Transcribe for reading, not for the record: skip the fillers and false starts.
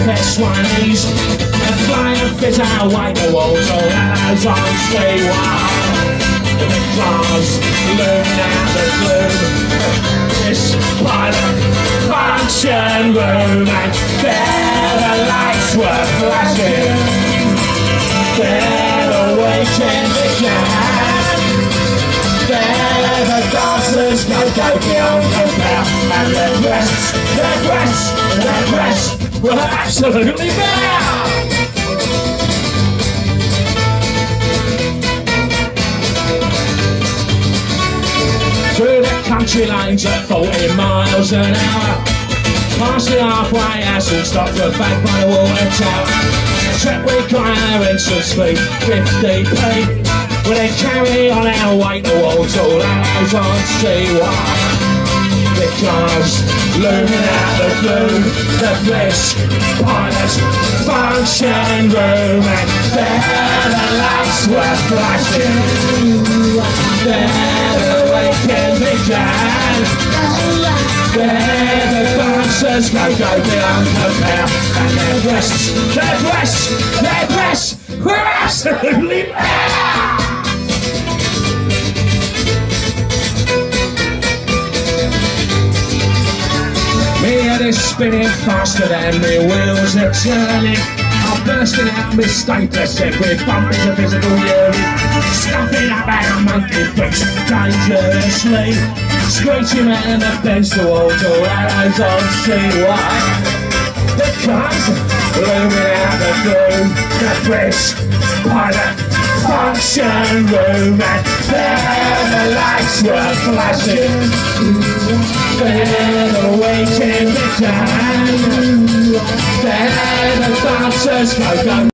their swinies, and flying and fit out white the walls, all allies on stay wild. The big claws looming out the gloom, this pilot function room, and there the lights were flashing, there the waiting began, there the dancers go beyond compare, and their breasts were absolutely bare. Through the country lanes at 40 miles an hour, past the halfway house and stopped for a bank by the water tower. Trek we got our entrance fee, 50p. We then carry on our way towards all arrows on CY. Because looming out the blue, the bliss pilot function room, and there the lights were flashing, there the weekend began, there the dancers go beyond compare, and their breasts were absolutely bare. Me head is spinning faster than me wheels are turning. I'm bursting out my stapler set with bumpers of physical urine, stuffing up our monkey boots dangerously, screeching around the fence towards all arrows on CY. Because looming out the blue, the bridge pilot function room, and there the lights were flashing, there the waiting began, there the dancers go